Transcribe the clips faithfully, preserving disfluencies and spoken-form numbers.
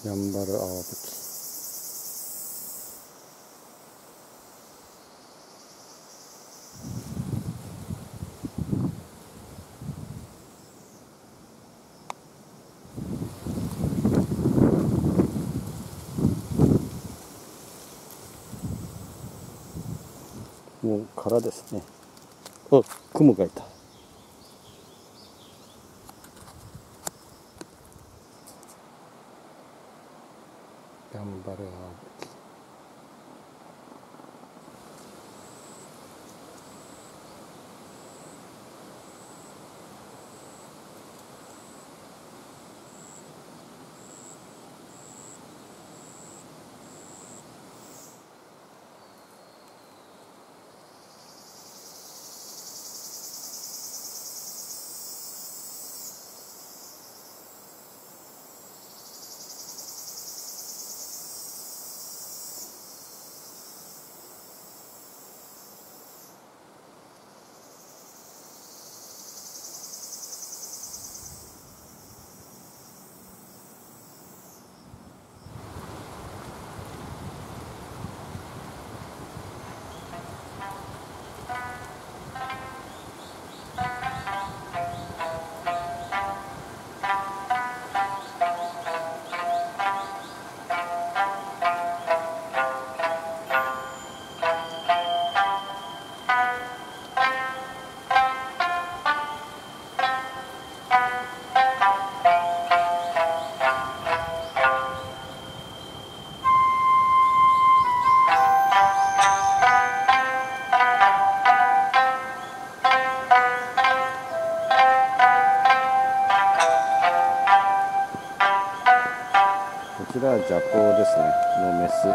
やんばるアワブキ。もう空ですね。あ、雲がいた。やんばるアワブキ。こちらはジャコウですね、のメス。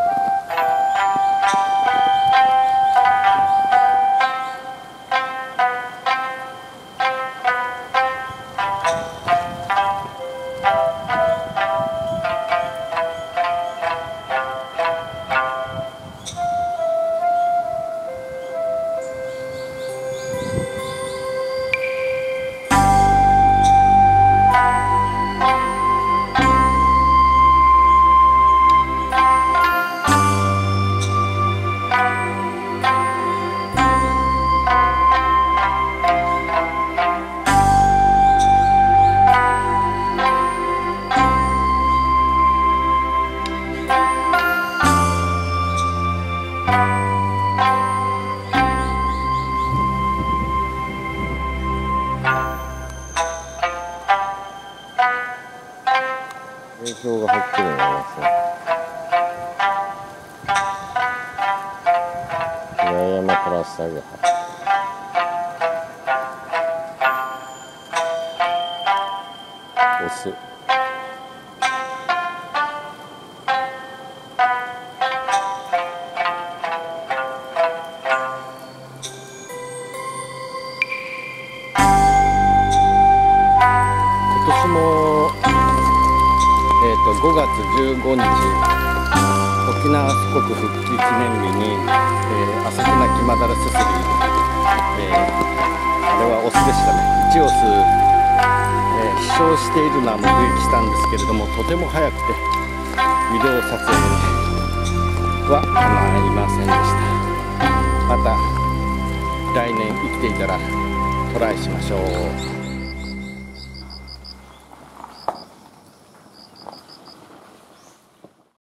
映像が入ってるのがますね。八重山カラスアゲハ。オス。今年もごがつじゅうごにち、沖縄四国復帰記念日に、えー、朝日泣きマダラすすり、えー、あれはオスでしたね。いちオス、えー、飛翔しているのは目撃したんですけれども、とても速くてビデオ撮影は叶いませんでした。また来年生きていたらトライしましょう。